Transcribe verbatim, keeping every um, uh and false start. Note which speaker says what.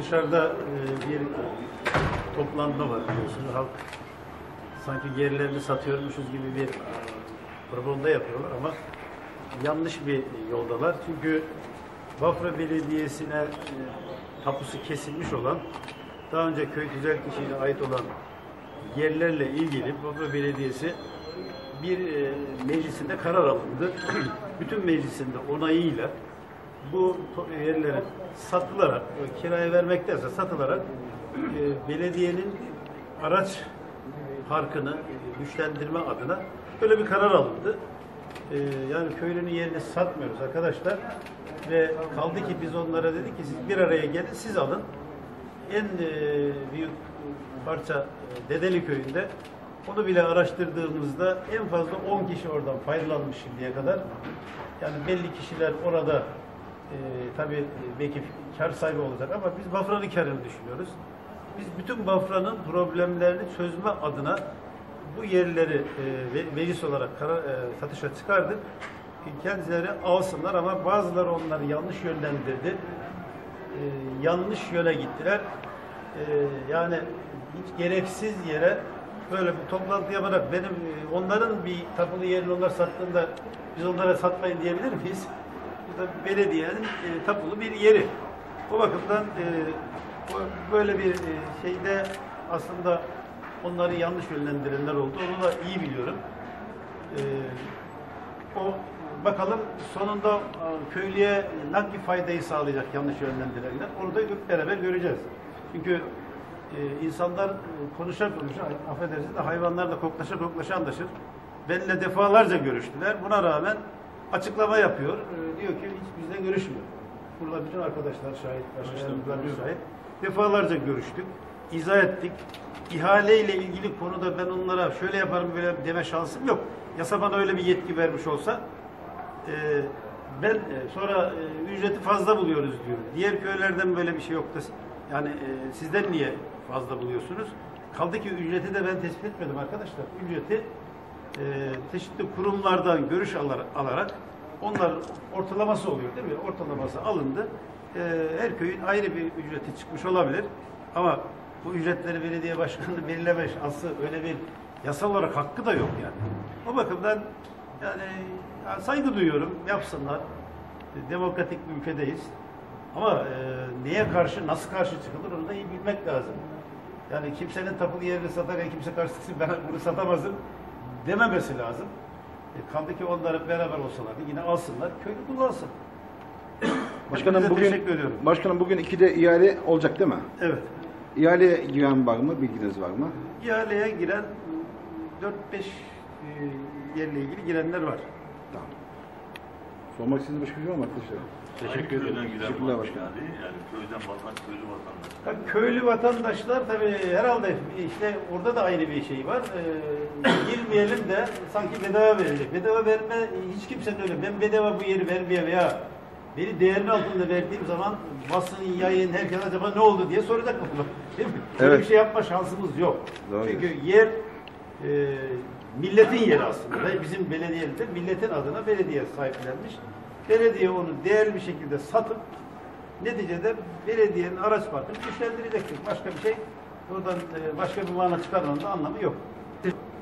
Speaker 1: dışarıda e, bir toplanma var biliyorsunuz. Halk sanki yerlerini satıyormuşuz gibi bir propaganda yapıyorlar ama yanlış bir yoldalar. Çünkü Bafra Belediyesi'ne e, tapusu kesilmiş olan, daha önce köy tüzel kişiye ait olan yerlerle ilgili Bafra Belediyesi bir e, meclisinde karar alındı. Bütün meclisinde onayıyla bu yerlerin satılarak, kiraya vermektense satılarak e, belediyenin araç parkını güçlendirme adına böyle bir karar alındı. E, yani köylünün yerini satmıyoruz arkadaşlar. Ve kaldı ki biz onlara dedik ki siz bir araya gelin, siz alın. En e, büyük parça e, Dedeli Köyü'nde, onu bile araştırdığımızda en fazla on kişi oradan faydalanmış şimdiye kadar. Yani belli kişiler orada e, tabii belki kar sahibi olacak ama biz Bafra'nın karını düşünüyoruz. Biz bütün Bafra'nın problemlerini çözme adına bu yerleri e, meclis olarak karar, e, satışa çıkardık. Kendileri alsınlar ama bazıları onları yanlış yönlendirdi. E, yanlış yöne gittiler. E, yani hiç gereksiz yere böyle bir toplantı yaparak benim e, onların bir tapulu yerini onlar sattığında biz onlara satmayın diyebilir miyiz? Bu da belediyenin e, tapulu bir yeri. O bakımdan e, o, böyle bir e, şeyde aslında onları yanlış yönlendirenler oldu. Onu da iyi biliyorum. E, o bakalım sonunda köylüye hangi faydayı sağlayacak yanlış yönlendirenler. Onu da hep beraber göreceğiz. Çünkü e, insanlar konuşa konuşa, affedersiniz de hayvanlarla koklaşa koklaşa anlaşır. Benimle defalarca görüştüler. Buna rağmen açıklama yapıyor. E, diyor ki hiç bizle görüşmüyor. Burada bütün arkadaşlar şahit, başkanlar şahit. Defalarca görüştük, izah ettik. İhaleyle ilgili konuda ben onlara şöyle yaparım böyle deme şansım yok. Yasa bana öyle bir yetki vermiş olsa e, ben e, sonra e, ücreti fazla buluyoruz diyorum. Diğer köylerden böyle bir şey yok da yani e, sizden niye fazla buluyorsunuz? Kaldı ki ücreti de ben tespit etmedim arkadaşlar. Ücreti e, çeşitli kurumlardan görüş alarak, alarak onların ortalaması oluyor değil mi? Ortalaması alındı. E, her köyün ayrı bir ücreti çıkmış olabilir. Ama bu ücretleri belediye başkanı belirleme şansı öyle bir yasal olarak hakkı da yok yani. O bakımdan yani, yani saygı duyuyorum. Yapsınlar. Demokratik bir ülkedeyiz. Ama e, neye karşı, nasıl karşı çıkılır onu da iyi bilmek lazım. Yani kimsenin tapulu yerini satarken kimse karşısı ben bunu satamazım dememesi lazım. E, kaldı ki onları beraber olsalardı yine alsınlar, köylü kullansın.
Speaker 2: Başkanım bugün, başkanım bugün ikide ihale olacak değil mi?
Speaker 1: Evet.
Speaker 2: İhaleye giren var mı? Bilginiz var mı?
Speaker 1: İhaleye giren dört beş e, yerle ilgili girenler var.
Speaker 2: Tamam. Sormak istediğiniz başka bir şey var mı arkadaşlar?
Speaker 1: Teşekkür ederim.
Speaker 2: Teşekkürler başkanım.
Speaker 3: Yani köyden vatandaş, köylü vatandaş.
Speaker 1: Tabii köylü vatandaşlar tabii herhalde işte orada da aynı bir şey var. Ee, girmeyelim de sanki bedava verilecek. Bedava verme hiç kimsenin öyle. Ben bedava bu yeri vermeye veya beni değerin altında verdiğim zaman basın, yayın, herkes acaba ne oldu diye soracak mı? Değil mi? Böyle
Speaker 2: evet.
Speaker 1: bir şey yapma şansımız yok.
Speaker 2: Doğru.
Speaker 1: Çünkü yer e, milletin yeri aslında. Bizim belediyede milletin adına belediye sahiplenmiş. Belediye onu değerli bir şekilde satıp neticede belediyenin araç parkını güçlendirecektir. Başka bir şey, oradan başka bir mana çıkarmanın da anlamı yok.